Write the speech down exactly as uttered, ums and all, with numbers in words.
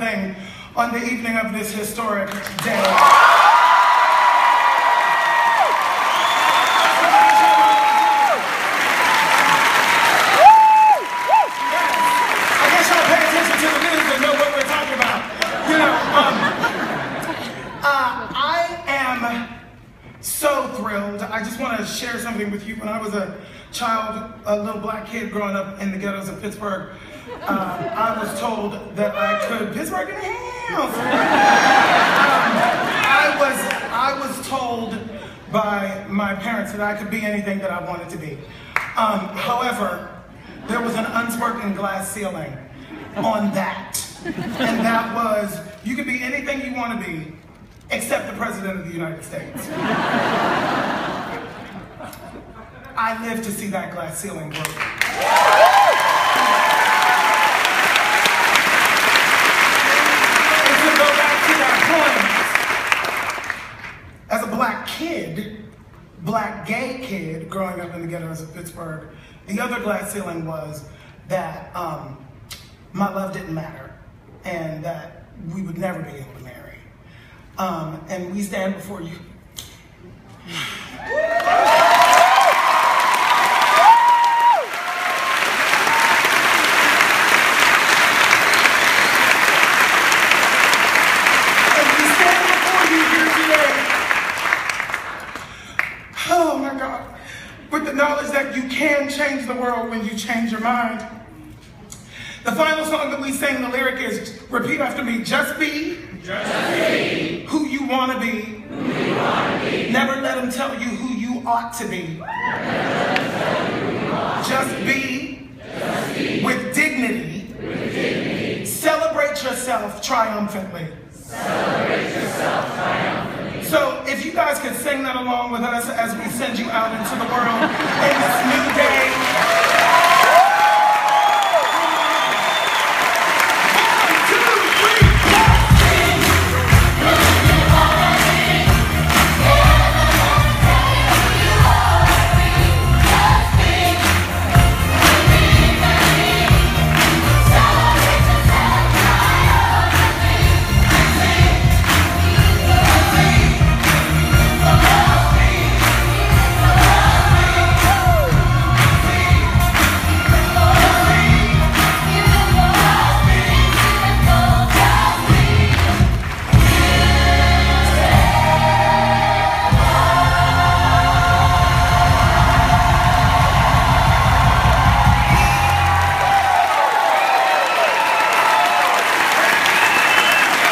building on the evening of this historic day. So thrilled. I just want to share something with you. When I was a child, a little black kid growing up in the ghettos of Pittsburgh, uh, I was told that I could, Pittsburgh in the house. um, I was, I was told by my parents that I could be anything that I wanted to be. Um, however, there was an unspoken glass ceiling on that. And that was, you could be anything you want to be, except the President of the United States. I live to see that glass ceiling broken. And to go back to that point, as a black kid, black gay kid growing up in the ghettos of Pittsburgh, the other glass ceiling was that um, my love didn't matter and that we would never be able to marry. Um, and we stand before you. And we stand before you here today. Oh my God. With the knowledge that you can change the world when you change your mind. The final song that we sing, the lyric is, repeat after me, just be. Just be who you want to be. Who you want to be. Never let them tell you who you ought to be. Never let them tell you who you ought to Just be. Just be with dignity. With dignity. Celebrate yourself triumphantly. Celebrate yourself triumphantly. So if you guys could sing that along with us as we send you out into the world in this new day.